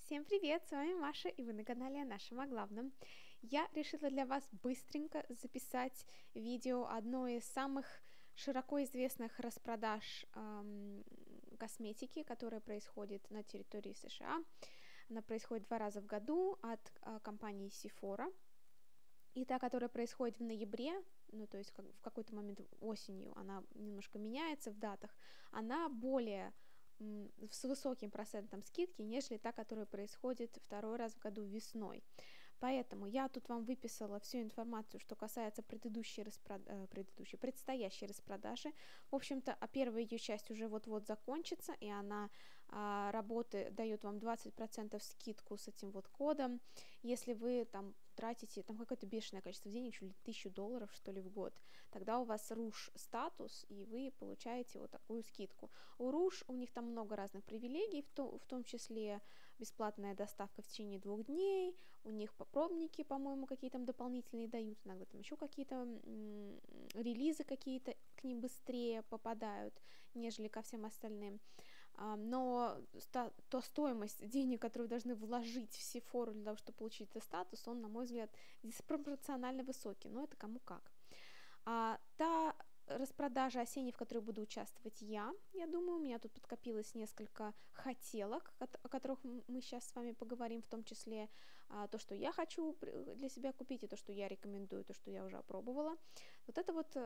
Всем привет, с вами Маша, и вы на канале о нашем о главном. Я решила для вас быстренько записать видео одной из самых широко известных распродаж косметики, которая происходит на территории США. Она происходит 2 раза в году от компании Sephora. И та, которая происходит в ноябре, ну то есть в какой-то момент осенью, она немножко меняется в датах, она более с высоким процентом скидки, нежели та, которая происходит 2 раз в году весной. Поэтому я тут вам выписала всю информацию, что касается предстоящей распродажи. В общем-то, первая ее часть уже вот-вот закончится, и она дает вам 20% скидку с этим вот кодом, если вы там тратите там какое-то бешеное количество денег, чуть ли $1000, что ли, в год, тогда у вас Rouge статус, и вы получаете вот такую скидку. У Rouge, у них там много разных привилегий, в том числе бесплатная доставка в течение 2 дней, у них пробники, по-моему, какие там дополнительные дают, иногда там еще какие-то релизы какие-то к ним быстрее попадают, нежели ко всем остальным. Но стоимость денег, которую вы должны вложить в Sephora для того, чтобы получить этот статус, он, на мой взгляд, диспропорционально высокий, но это кому как. Та распродажа осенней, в которой буду участвовать я думаю, у меня тут подкопилось несколько хотелок, о которых мы сейчас с вами поговорим, в том числе то, что я хочу для себя купить, и то, что я рекомендую, то, что я уже опробовала. Вот это вот...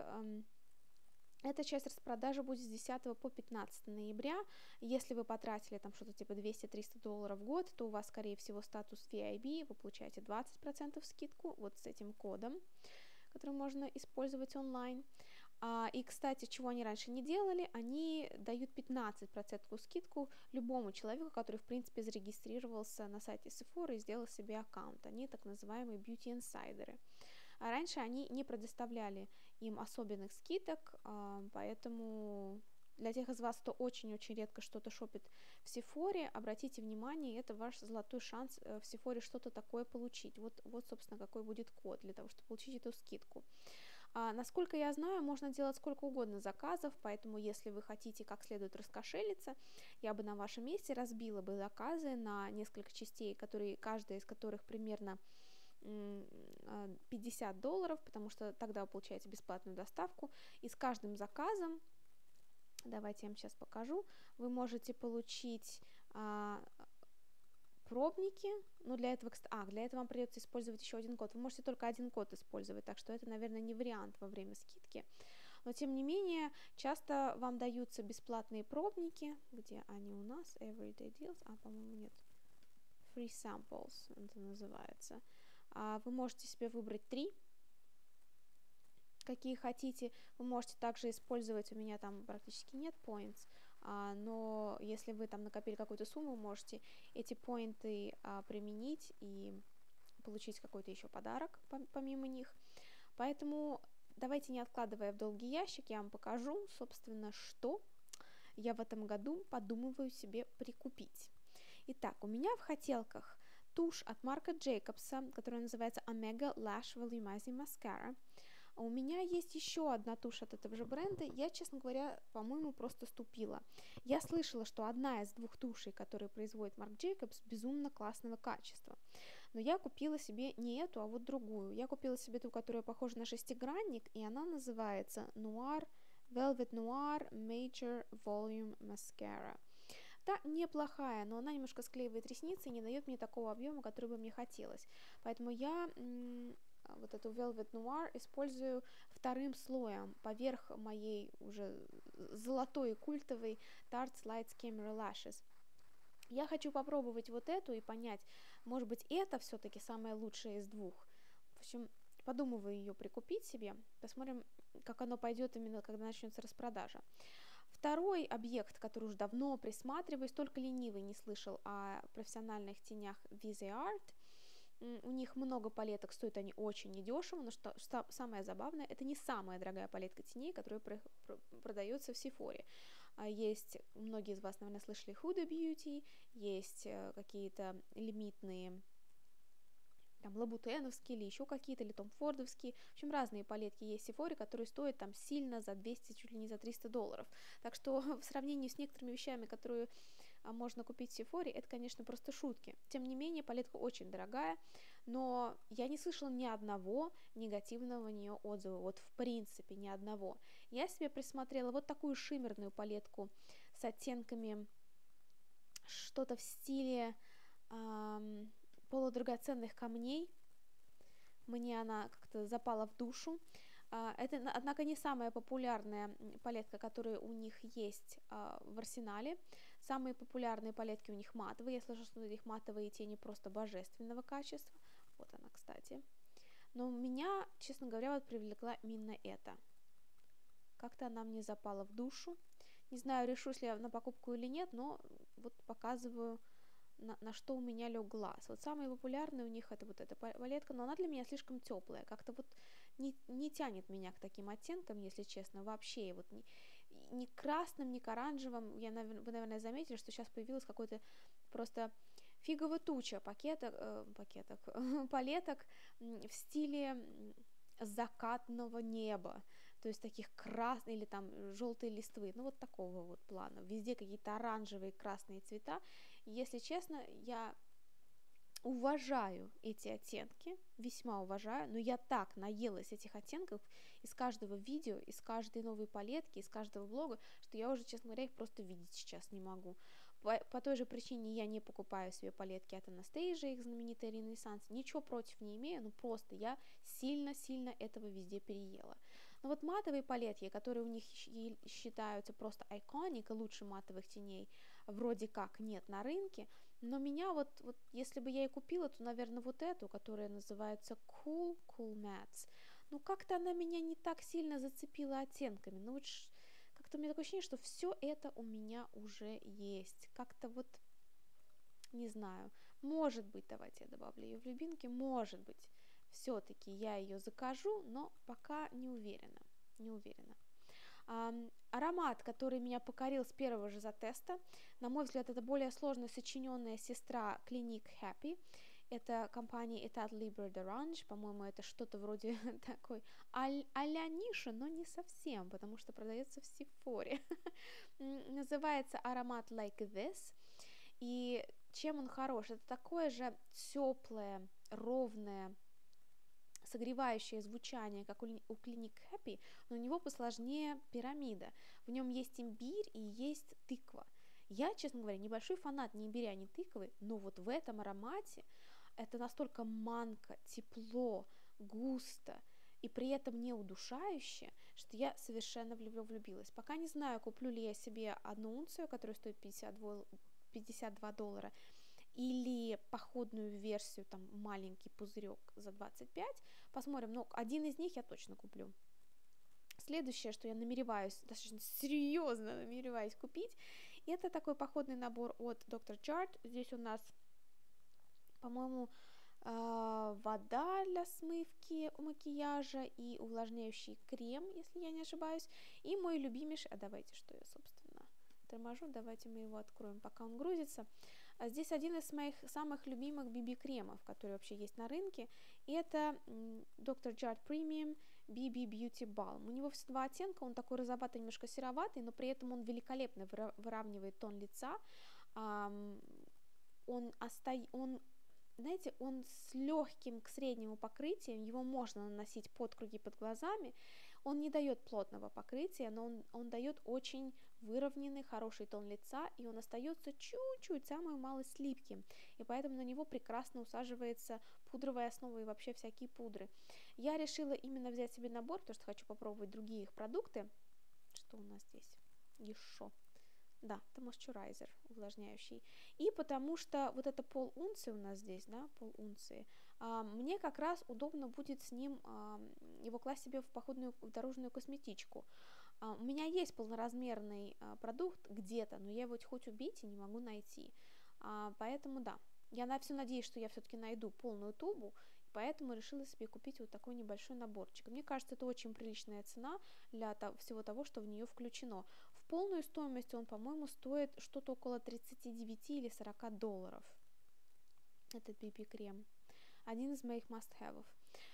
Эта часть распродажи будет с 10 по 15 ноября. Если вы потратили там что-то типа $200-300 в год, то у вас, скорее всего, статус VIB, вы получаете 20% скидку вот с этим кодом, который можно использовать онлайн. И, кстати, чего они раньше не делали, они дают 15% скидку любому человеку, который, в принципе, зарегистрировался на сайте Sephora и сделал себе аккаунт. Они так называемые beauty-инсайдеры. А раньше они не предоставляли им особенных скидок, поэтому для тех из вас, кто очень-очень редко что-то шопит в Sephora, обратите внимание, это ваш золотой шанс в Sephora что-то такое получить. Вот, собственно, какой будет код для того, чтобы получить эту скидку. Насколько я знаю, можно делать сколько угодно заказов, поэтому если вы хотите как следует раскошелиться, я бы на вашем месте разбила бы заказы на несколько частей, каждая из которых примерно $50, потому что тогда вы получаете бесплатную доставку, и с каждым заказом, давайте я вам сейчас покажу, вы можете получить пробники, но для этого вам придется использовать еще один код. Вы можете только один код использовать, так что это, наверное, не вариант во время скидки. Но, тем не менее, часто вам даются бесплатные пробники, где они у нас, Everyday Deals, по-моему, нет, Free Samples это называется. Вы можете себе выбрать 3, какие хотите. Вы можете также использовать, у меня там практически нет points, но если вы там накопили какую-то сумму, можете эти поинты применить и получить какой-то еще подарок помимо них. Поэтому давайте, не откладывая в долгий ящик, я вам покажу, собственно, что я в этом году подумываю себе прикупить. Итак, у меня в хотелках тушь от Марка Джейкобса, которая называется Omega Lash Volumizing Mascara. У меня есть еще одна тушь от этого же бренда. Я, честно говоря, по-моему, просто ступила. Я слышала, что одна из 2 тушей, которые производит Марк Джейкобс, безумно классного качества. Но я купила себе не эту, а вот другую. Я купила себе ту, которая похожа на шестигранник, и она называется Velvet Noir Major Volume Mascara. Да, неплохая, но она немножко склеивает ресницы и не дает мне такого объема, который бы мне хотелось. Поэтому я вот эту Velvet Noir использую вторым слоем поверх моей уже золотой и культовой Tarte Lights Camera Lashes. Я хочу попробовать вот эту и понять, может быть, это все-таки самая лучшая из 2. В общем, подумываю ее прикупить себе. Посмотрим, как оно пойдет именно, когда начнется распродажа. Второй объект, который уже давно присматриваюсь, только ленивый не слышал о профессиональных тенях ViseArt. У них много палеток, стоят они очень недешево, но что самое забавное, это не самая дорогая палетка теней, которая продается в Sephora. Есть, многие из вас, наверное, слышали Huda Beauty, есть какие-то лимитные там лабутеновские или еще какие-то, или томфордовские, в общем, разные палетки есть в Sephora, которые стоят там сильно за 200, чуть ли не за $300. Так что в сравнении с некоторыми вещами, которые можно купить в Сефоре, это, конечно, просто шутки. Тем не менее, палетка очень дорогая, но я не слышала ни одного негативного на нее отзыва, вот в принципе ни одного. Я себе присмотрела вот такую шиммерную палетку с оттенками что-то в стиле полудрагоценных камней. Мне она как-то запала в душу. Это, однако, не самая популярная палетка, которая у них есть в арсенале. Самые популярные палетки у них матовые. Я слышала, что их матовые тени просто божественного качества. Вот она, кстати. Но меня, честно говоря, вот привлекла именно эта. Как-то она мне запала в душу. Не знаю, решусь ли я на покупку или нет, но вот показываю, на что у меня лег глаз. Вот самый популярный у них это вот эта палетка, но она для меня слишком теплая. Как-то вот не тянет меня к таким оттенкам, если честно, вообще. И вот ни красным, ни к оранжевым. Вы, наверное, заметили, что сейчас появилась какой-то просто фиговая туча палеток в стиле закатного неба, то есть таких красных или там желтые листвы, ну вот такого вот плана. Везде какие-то оранжевые, красные цвета. Если честно, я уважаю эти оттенки, весьма уважаю, но я так наелась этих оттенков из каждого видео, из каждой новой палетки, из каждого блога, что я уже, честно говоря, их просто видеть сейчас не могу. По той же причине я не покупаю себе палетки от Anastasia, их знаменитый Ренессанс. Ничего против не имею, но просто я сильно-сильно этого везде переела. Но вот матовые палетки, которые у них считаются просто iconic, лучше матовых теней, вроде как нет на рынке, но меня вот если бы я и купила, то, наверное, вот эту, которая называется Cool Mattes. Ну, как-то она меня не так сильно зацепила оттенками. Ну, вот как-то у меня такое ощущение, что все это у меня уже есть. Как-то вот, не знаю, может быть, давайте я добавлю ее в любимки, может быть, все-таки я ее закажу, но пока не уверена. Аромат, который меня покорил с первого же затеста, на мой взгляд, это более сложно сочиненная сестра Clinique Happy. Это компания Etat Libre d'Orange, по-моему, это что-то вроде такой а-ля ниша, но не совсем, потому что продается в Сефоре. Называется аромат Like This, и чем он хорош? Это такое же теплое, ровное, согревающее звучание, как у Clinique Happy, но у него посложнее пирамида. В нем есть имбирь и есть тыква. Я, честно говоря, небольшой фанат ни имбиря, ни тыквы, но вот в этом аромате это настолько манко, тепло, густо и при этом не удушающе, что я совершенно влюбилась. Пока не знаю, куплю ли я себе одну унцию, которая стоит $52, или походную версию, там маленький пузырек за 25. Посмотрим, но один из них я точно куплю. Следующее, что я достаточно серьезно намереваюсь купить, это такой походный набор от Dr. Jart. Здесь у нас, по-моему, вода для смывки макияжа и увлажняющий крем, если я не ошибаюсь, и мой любимейший, давайте, что я, собственно, торможу, давайте мы его откроем, пока он грузится. Здесь один из моих самых любимых BB-кремов, которые вообще есть на рынке, и это Dr. Jart Premium BB Beauty Balm. У него все два оттенка, он такой розоватый, немножко сероватый, но при этом он великолепно выравнивает тон лица. Знаете, он с легким к среднему покрытием, его можно наносить под круги под глазами. Он не дает плотного покрытия, но он дает очень выровненный, хороший тон лица, и он остается чуть-чуть, самую малость липким, и поэтому на него прекрасно усаживается пудровая основа и вообще всякие пудры. Я решила именно взять себе набор, потому что хочу попробовать другие их продукты. Что у нас здесь еще? Да, это moisturizer увлажняющий. И потому что вот это пол-унции у нас здесь, да, пол-унции, мне как раз удобно будет с ним его класть себе в дорожную косметичку. У меня есть полноразмерный продукт где-то, но я его хоть убить и не могу найти. Поэтому да, я все надеюсь, что я все-таки найду полную тубу, поэтому решила себе купить вот такой небольшой наборчик. Мне кажется, это очень приличная цена для всего того, что в нее включено. В полную стоимость он, по-моему, стоит что-то около 39 или 40 долларов. Этот BB-крем. Один из моих must-have'ов.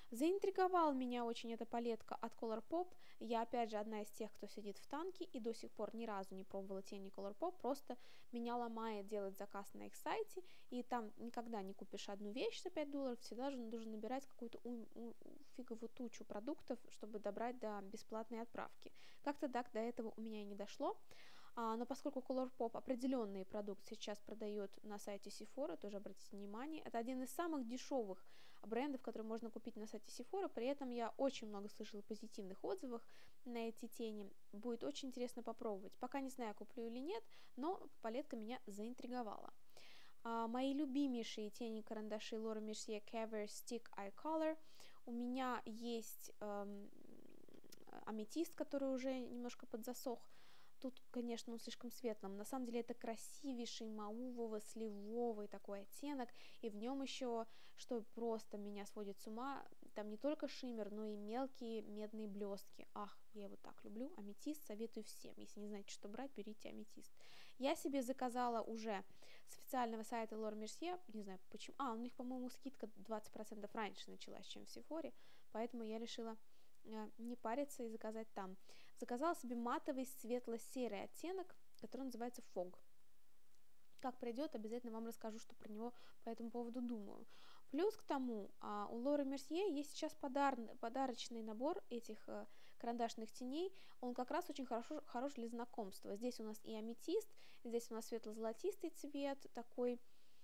Заинтриговала меня очень эта палетка от Colourpop. Я, опять же, одна из тех, кто сидит в танке и до сих пор ни разу не пробовала тени Colourpop, просто меня ломает делать заказ на их сайте, и там никогда не купишь одну вещь за $5, всегда же нужно набирать какую-то фиговую тучу продуктов, чтобы добрать до бесплатной отправки. Как-то так до этого у меня и не дошло. Но поскольку Colourpop определенный продукт сейчас продает на сайте Sephora, тоже обратите внимание, это один из самых дешевых брендов, которые можно купить на сайте Sephora, при этом я очень много слышала позитивных отзывов на эти тени, будет очень интересно попробовать. Пока не знаю, куплю или нет, но палетка меня заинтриговала. Мои любимейшие тени карандаши Laura Mercier Cover Stick Eye Color. У меня есть аметист, который уже немножко подзасох. Тут, конечно, он слишком светлым. На самом деле это красивейший маувово-сливовый такой оттенок, и в нем еще, что просто меня сводит с ума, там не только шиммер, но и мелкие медные блестки. Ах, я его так люблю. Аметист советую всем. Если не знаете, что брать, берите аметист. Я себе заказала уже с официального сайта Laura Mercier, не знаю почему, у них, по-моему, скидка 20% раньше началась, чем в Sephora, поэтому я решила не париться и заказать там. Заказала себе матовый светло-серый оттенок, который называется Fog. Как придет, обязательно вам расскажу, что про него по этому поводу думаю. Плюс к тому, у Laura Mercier есть сейчас подарочный набор этих карандашных теней. Он как раз очень хорош для знакомства. Здесь у нас и аметист, здесь у нас светло-золотистый цвет, такой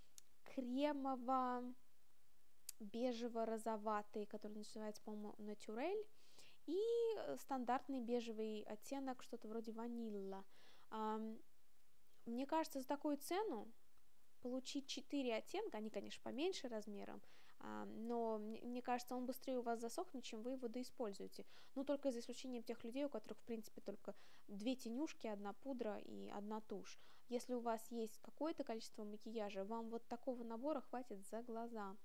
кремово-бежево-розоватый, который называется, по-моему, Naturel. И стандартный бежевый оттенок, что-то вроде ванилла. Мне кажется, за такую цену получить 4 оттенка, они, конечно, поменьше размером, но мне кажется, он быстрее у вас засохнет, чем вы его доиспользуете. Но только за исключением тех людей, у которых, в принципе, только 2 тенюшки, 1 пудра и 1 тушь. Если у вас есть какое-то количество макияжа, вам вот такого набора хватит за глаза.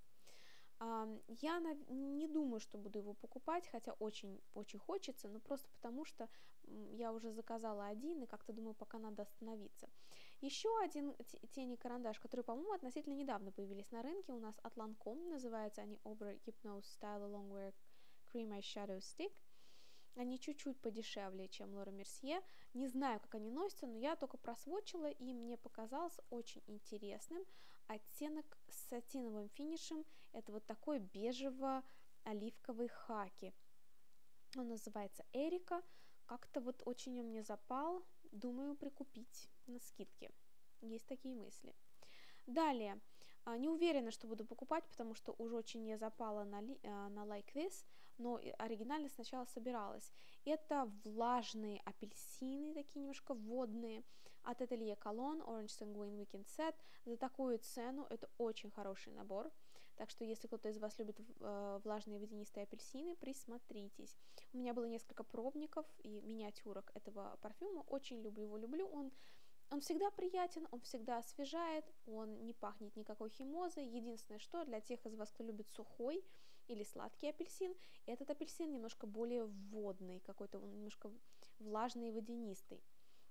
Я не думаю, что буду его покупать, хотя очень-очень хочется, но просто потому, что я уже заказала один, и как-то думаю, пока надо остановиться. Еще один тени карандаш, которые, по-моему, относительно недавно появились на рынке, у нас от Lancome, называются они Obra Hypnose Style Longwear Cream Eyeshadow Stick. Они чуть-чуть подешевле, чем Laura Mercier. Не знаю, как они носятся, но я только просвочила, и мне показалось очень интересным оттенок с сатиновым финишем. Это вот такой бежево-оливковый хаки. Он называется Эрика. Как-то вот очень он мне запал. Думаю, прикупить на скидке. Есть такие мысли. Далее. Не уверена, что буду покупать, потому что уже очень я запала на Like This, но оригинально сначала собиралась. Это влажные апельсины, такие немножко водные, от Atelier Cologne Orange Sanguine Weekend Set. За такую цену это очень хороший набор. Так что, если кто-то из вас любит влажные водянистые апельсины, присмотритесь. У меня было несколько пробников и миниатюрок этого парфюма. Очень люблю его, люблю. Он всегда приятен, он всегда освежает, он не пахнет никакой химозой. Единственное, что для тех из вас, кто любит сухой или сладкий апельсин, этот апельсин немножко более водный, какой-то он немножко влажный и водянистый.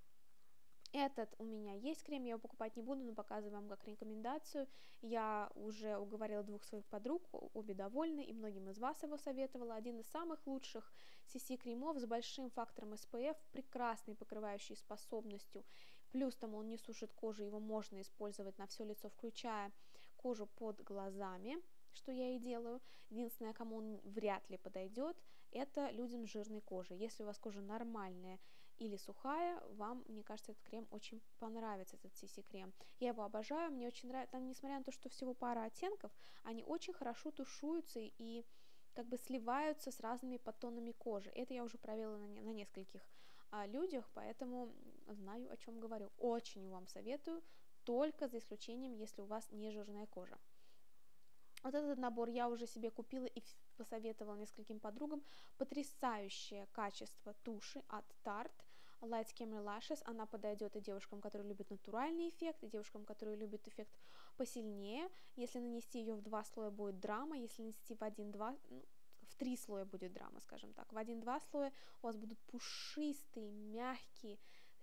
Этот у меня есть крем, я его покупать не буду, но показываю вам как рекомендацию. Я уже уговорила 2 своих подруг, обе довольны, и многим из вас его советовала. Один из самых лучших CC-кремов с большим фактором SPF, прекрасной покрывающей способностью. Плюс там он не сушит кожу, его можно использовать на все лицо, включая кожу под глазами, что я и делаю. Единственное, кому он вряд ли подойдет, это людям с жирной кожей. Если у вас кожа нормальная или сухая, вам, мне кажется, этот крем очень понравится, этот CC-крем. Я его обожаю, мне очень нравится. Там, несмотря на то, что всего пара оттенков, они очень хорошо тушуются и как бы сливаются с разными подтонами кожи. Это я уже проверила на нескольких людях, поэтому знаю, о чем говорю. Очень вам советую, только за исключением, если у вас не жирная кожа. Вот этот набор я уже себе купила и посоветовала нескольким подругам. Потрясающее качество туши от Tarte Light Camera Lashes. Она подойдет и девушкам, которые любят натуральный эффект, и девушкам, которые любят эффект посильнее. Если нанести ее в 2 слоя, будет драма. Если нанести в 1-2, в 3 слоя будет драма, скажем так. В 1-2 слоя у вас будут пушистые, мягкие,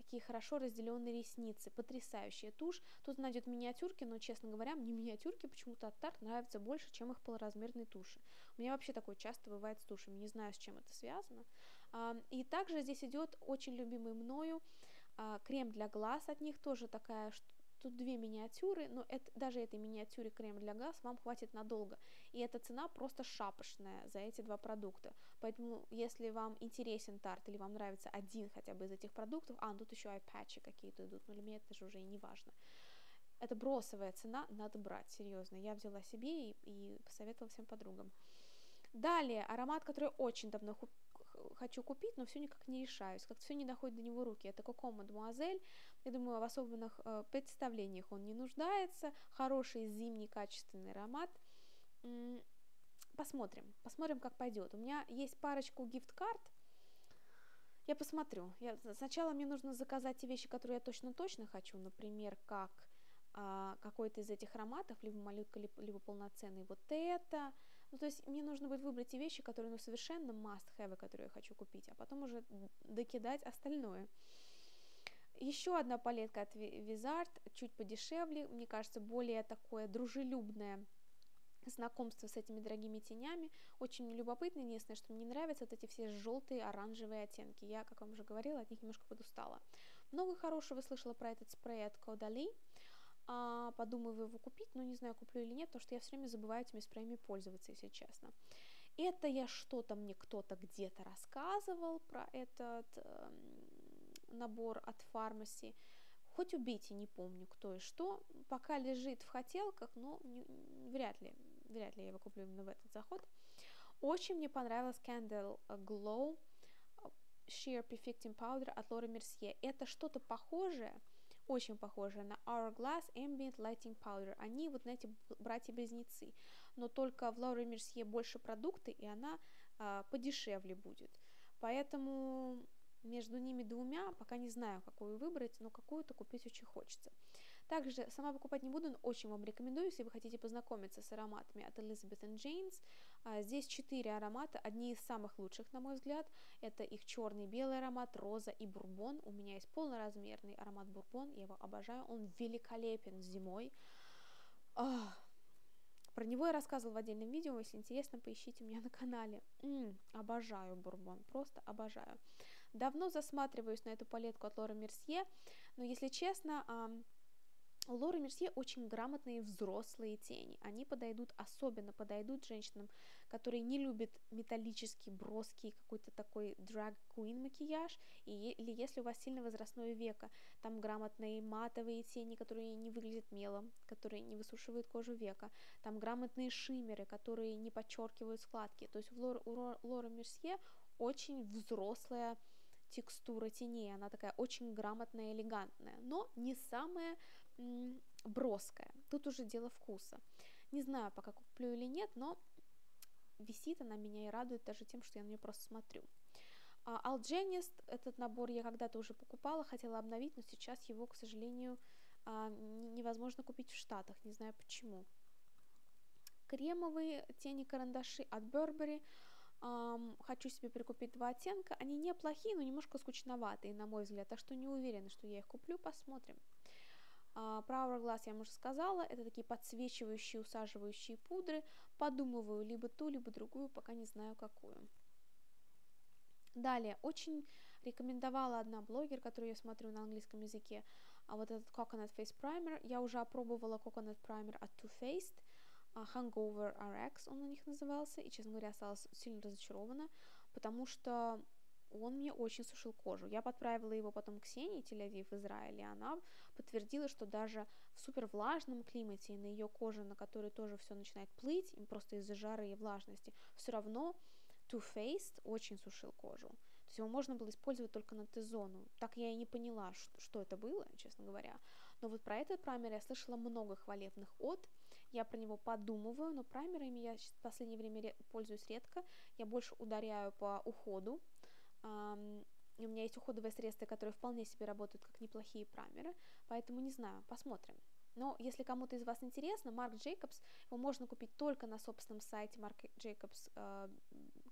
такие хорошо разделенные ресницы, потрясающая тушь. Тут найдет миниатюрки, но, честно говоря, мне миниатюрки почему-то от Tarte нравятся больше, чем их полуразмерные туши. У меня вообще такое часто бывает с тушами, не знаю, с чем это связано. И также здесь идет очень любимый мною крем для глаз от них, тоже такая, тут две миниатюры, но даже этой миниатюре крем для глаз вам хватит надолго. И эта цена просто шапошная за эти два продукта. Поэтому, если вам интересен Tarte или вам нравится один хотя бы из этих продуктов, тут еще ай-патчи какие-то идут, но для меня это же уже и не важно. Это бросовая цена, надо брать, серьезно. Я взяла себе и посоветовала всем подругам. Далее, аромат, который очень давно хочу купить, но все никак не решаюсь, как-то все не доходит до него руки. Это Coco Mademoiselle. Я думаю, в особенных представлениях он не нуждается. Хороший зимний качественный аромат. Посмотрим, как пойдет. У меня есть парочку гифт-карт. Я посмотрю. Сначала мне нужно заказать те вещи, которые я точно хочу, например, как какой-то из этих ароматов, либо малютка, либо полноценный вот это. Ну, то есть мне нужно будет выбрать те вещи, которые, совершенно must-have, которые я хочу купить, а потом уже докидать остальное. Еще одна палетка от Визард, чуть подешевле, мне кажется, более такое дружелюбное знакомство с этими дорогими тенями. Очень любопытно, единственное, что мне не нравятся вот эти все желтые, оранжевые оттенки. Я, как вам уже говорила, от них немножко подустала. Много хорошего слышала про этот спрей от Caudalie. Подумаю его купить, но не знаю, куплю или нет, потому что я все время забываю этими спреями пользоваться, если честно. Это мне кто-то где-то рассказывал про этот набор от Pharmacy. Хоть убейте, не помню кто и что. Пока лежит в хотелках, но вряд ли я его куплю именно в этот заход. Очень мне понравилась Candle Glow Sheer Perfecting Powder от Laura Mercier. Это что-то похожее, очень похожее на Hourglass Ambient Lighting Powder. Они вот, знаете, братья-близнецы, но только в Laura Mercier больше продукты, и она подешевле будет. Поэтому между ними двумя пока не знаю, какую выбрать, но какую-то купить очень хочется. Также сама покупать не буду, но очень вам рекомендую, если вы хотите познакомиться с ароматами от Elizabeth James. Здесь 4 аромата, одни из самых лучших, на мой взгляд. Это их черный, белый аромат, роза и бурбон. У меня есть полноразмерный аромат бурбон, я его обожаю, он великолепен зимой. Про него я рассказывала в отдельном видео, если интересно, поищите у меня на канале. Обожаю бурбон, просто обожаю. Давно засматриваюсь на эту палетку от Laura Mercier, но, если честно, у Laura Mercier очень грамотные взрослые тени. Они особенно подойдут женщинам, которые не любят металлический, броский, какой-то такой drag-queen макияж, или если у вас сильно возрастное веко. Там грамотные матовые тени, которые не выглядят мелом, которые не высушивают кожу века. Там грамотные шиммеры, которые не подчеркивают складки. То есть у Laura Mercier очень взрослая текстура теней, она такая очень грамотная, элегантная, но не самая броская. Тут уже дело вкуса. Не знаю, пока куплю или нет, но висит она меня и радует даже тем, что я на нее просто смотрю. Algenist, этот набор я когда-то уже покупала, хотела обновить, но сейчас его, к сожалению, невозможно купить в Штатах, не знаю почему. Кремовые тени-карандаши от Burberry. Хочу себе прикупить 2 оттенка. Они неплохие, но немножко скучноватые, на мой взгляд, так что не уверена, что я их куплю, посмотрим. Про Hourglass я вам уже сказала, это такие подсвечивающие, усаживающие пудры. Подумываю либо ту, либо другую, пока не знаю какую. Далее, очень рекомендовала одна блогер, которую я смотрю на английском языке, вот этот Coconut Face Primer. Я уже опробовала Coconut Primer от Too Faced, Hangover RX он у них назывался, и, честно говоря, осталась сильно разочарована, потому что он мне очень сушил кожу. Я подправила его потом Ксении, Тель-Авив, Израиль, и она подтвердила, что даже в супер влажном климате, на ее коже, на которой тоже все начинает плыть, просто из-за жары и влажности, все равно Too Faced очень сушил кожу. То есть его можно было использовать только на Т-зону. Так я и не поняла, что это было, честно говоря. Но вот про этот праймер я слышала много хвалебных от. Я про него подумываю, но праймерами я в последнее время пользуюсь редко. Я больше ударяю по уходу. И у меня есть уходовые средства, которые вполне себе работают как неплохие праймеры. Поэтому не знаю, посмотрим. Но если кому-то из вас интересно, Marc Jacobs, его можно купить только на собственном сайте Marc Jacobs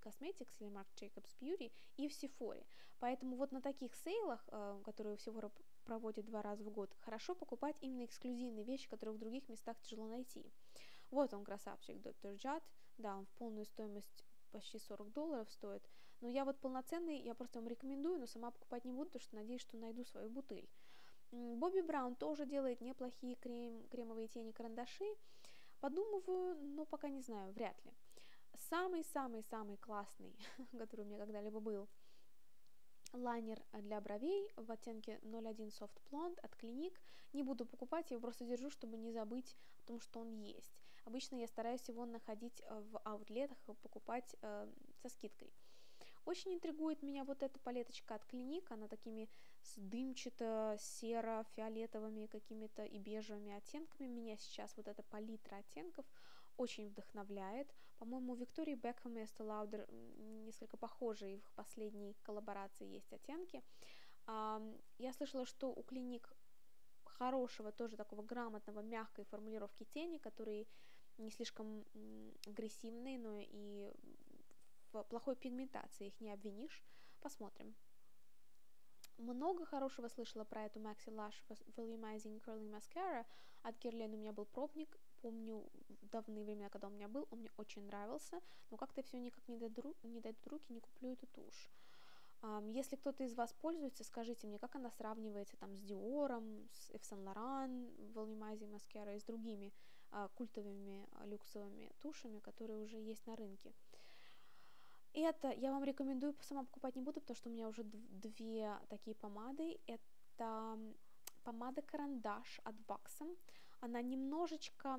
Cosmetics или Marc Jacobs Beauty и в Sephora. Поэтому вот на таких сейлах, которые Sephora проводит 2 раза в год, хорошо покупать именно эксклюзивные вещи, которые в других местах тяжело найти. Вот он, красавчик, Dr. Judd, да, он в полную стоимость почти $40 стоит, но я вот полноценный, я просто вам рекомендую, но сама покупать не буду, потому что надеюсь, что найду свою бутыль. Бобби Браун тоже делает неплохие кремовые тени, карандаши, подумываю, но пока не знаю, вряд ли. Самый-самый-самый классный, который у меня когда-либо был, лайнер для бровей в оттенке 01 Soft Blonde от Clinique. Не буду покупать, я его просто держу, чтобы не забыть о том, что он есть. Обычно я стараюсь его находить в аутлетах и покупать со скидкой. Очень интригует меня вот эта палеточка от Clinique, она такими с дымчато-серо-фиолетовыми какими-то и бежевыми оттенками. Меня сейчас вот эта палитра оттенков очень вдохновляет. По-моему, у Виктории Бекхэм и Estee Lauder несколько похожие в их последней коллаборации есть оттенки. Я слышала, что у Clinique хорошего, тоже такого грамотного, мягкой формулировки тени, которые не слишком агрессивные, но и в плохой пигментации их не обвинишь. Посмотрим. Много хорошего слышала про эту Maxi Lash Volumizing Curling Mascara от Guerlain. У меня был пробник, помню в давние времена, когда он у меня был, он мне очень нравился, но как-то все никак не дойдут руки, не куплю эту тушь. Если кто-то из вас пользуется, скажите мне, как она сравнивается там с Dior, с Yves Saint Laurent Volumizing Mascara и с другими культовыми люксовыми тушами, которые уже есть на рынке. Это я вам рекомендую, сама покупать не буду, потому что у меня уже 2 такие помады. Это помада-карандаш от Buxom. Она немножечко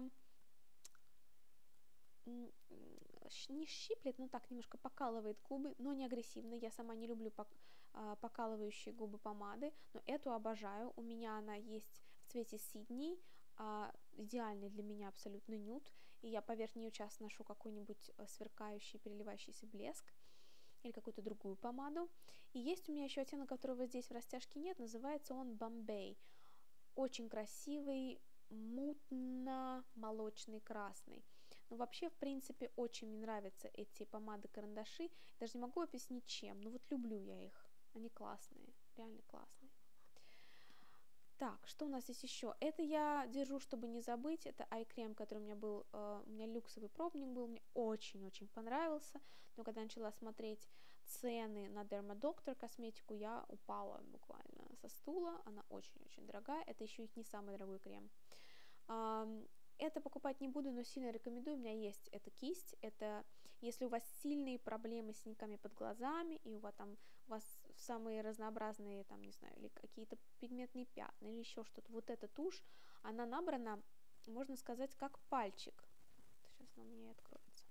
не щиплет, но так немножко покалывает губы, но не агрессивно. Я сама не люблю покалывающие губы помады, но эту обожаю. У меня она есть в цвете Сидней, идеальный для меня абсолютно нюд, и я поверх нее часто ношу какой-нибудь сверкающий, переливающийся блеск или какую-то другую помаду. И есть у меня еще оттенок, которого здесь в растяжке нет, называется он Bombay. Очень красивый, мутно-молочный красный. Но вообще, в принципе, очень мне нравятся эти помады-карандаши. Даже не могу объяснить чем, но вот люблю я их. Они классные, реально классные. Так, что у нас здесь еще? Это я держу, чтобы не забыть. Это ай-крем, который у меня был, у меня люксовый пробник был, мне очень-очень понравился. Но когда начала смотреть цены на Dermadoctor косметику, я упала буквально со стула. Она очень-очень дорогая. Это еще их не самый дорогой крем. Это покупать не буду, но сильно рекомендую. У меня есть эта кисть. Это если у вас сильные проблемы с синяками под глазами, и у вас самые разнообразные, там, не знаю, или какие-то пигментные пятна, или еще что-то. Вот эта тушь, она набрана, можно сказать, как пальчик. Сейчас она у меня и откроется.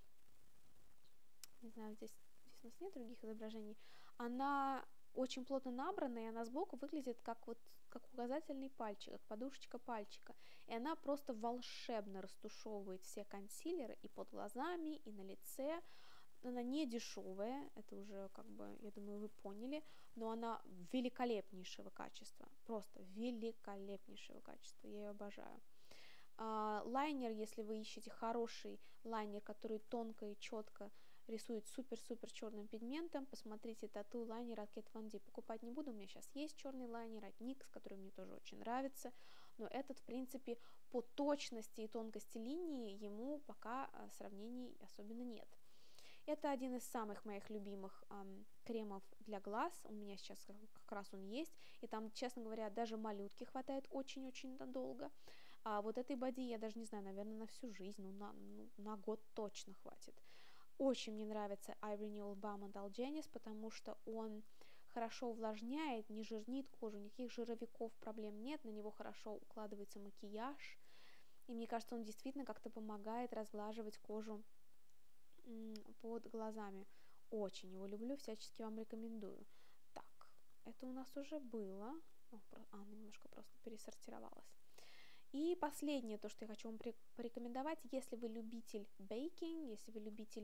Не знаю, здесь у нас нет других изображений. Она очень плотно набрана, и она сбоку выглядит как указательный пальчик, как подушечка пальчика. И она просто волшебно растушевывает все консилеры и под глазами, и на лице. Она не дешевая, это уже, как бы, я думаю, вы поняли, но она великолепнейшего качества, просто великолепнейшего качества, я ее обожаю. Лайнер, если вы ищете хороший лайнер, который тонко и четко рисует супер-супер черным пигментом, посмотрите тату лайнер от Kat Von D. Покупать не буду, у меня сейчас есть черный лайнер от NYX, который мне тоже очень нравится, но этот, в принципе, по точности и тонкости линии ему пока сравнений особенно нет. Это один из самых моих любимых кремов для глаз, у меня сейчас как раз он есть, и там, честно говоря, даже малютки хватает очень-очень надолго. А вот этой боди я даже не знаю, наверное, на всю жизнь, на год точно хватит. Очень мне нравится Eye Renewal Balm от Algenist, потому что он хорошо увлажняет, не жирнит кожу, никаких жировиков, проблем нет, на него хорошо укладывается макияж, и мне кажется, он действительно как-то помогает разглаживать кожу под глазами. Очень его люблю, всячески вам рекомендую. Так, это у нас уже было. Она немножко просто пересортировалась. И последнее, то, что я хочу вам порекомендовать, если вы любитель бейкинг, если вы любитель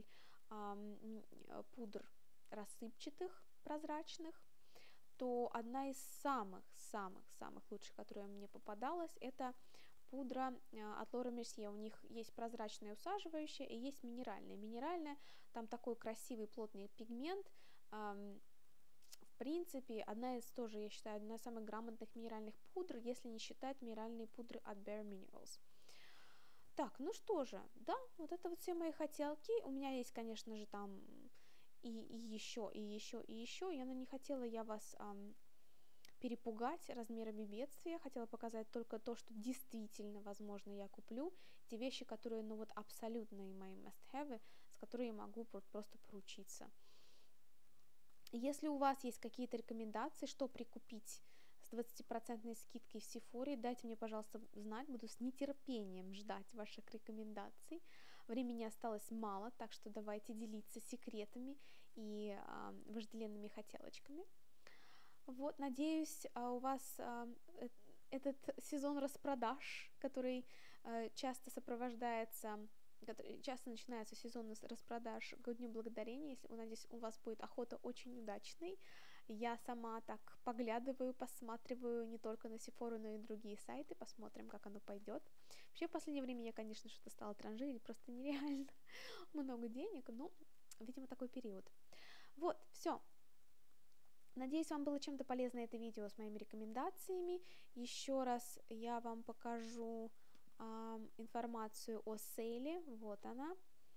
пудр рассыпчатых, прозрачных, то одна из самых-самых-самых лучших, которая мне попадалась, это пудра от Laura Mercier. У них есть прозрачная усаживающая и есть минеральная. Минеральная, там такой красивый плотный пигмент. В принципе, одна из тоже, я считаю, одна из самых грамотных минеральных пудр, если не считать минеральные пудры от Bare Minerals. Так, ну что же, да, вот это вот все мои хотелки. У меня есть, конечно же, там и еще, и еще, и еще. Я не хотела я вас перепугать размерами бедствия, хотела показать только то, что действительно, возможно, я куплю, те вещи, которые, ну вот, абсолютно мои must-have, с которыми я могу просто поручиться. Если у вас есть какие-то рекомендации, что прикупить с 20% скидкой в Sephora, дайте мне, пожалуйста, знать, буду с нетерпением ждать ваших рекомендаций. Времени осталось мало, так что давайте делиться секретами и вожделенными хотелочками. Вот, надеюсь, у вас этот сезон распродаж, который часто сопровождается, часто начинается сезон распродаж к Дню Благодарения, если, надеюсь, у вас будет охота очень удачной. Я сама так поглядываю, посматриваю не только на Sephora, но и другие сайты, посмотрим, как оно пойдет. Вообще, в последнее время я, конечно, что-то стала транжирить, просто нереально много денег, но, видимо, такой период. Вот, все. Надеюсь, вам было чем-то полезно это видео с моими рекомендациями. Еще раз я вам покажу информацию о сейле. Вот она.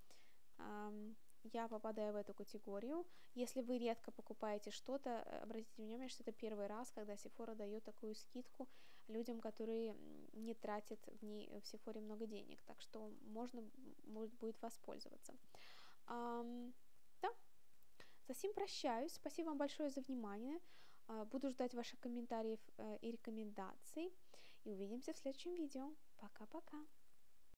Я попадаю в эту категорию. Если вы редко покупаете что-то, обратите внимание, что это первый раз, когда Sephora дает такую скидку людям, которые не тратят в Sephora много денег. Так что можно будет воспользоваться. Да. Со всем прощаюсь. Спасибо вам большое за внимание. Буду ждать ваших комментариев и рекомендаций. И увидимся в следующем видео. Пока-пока.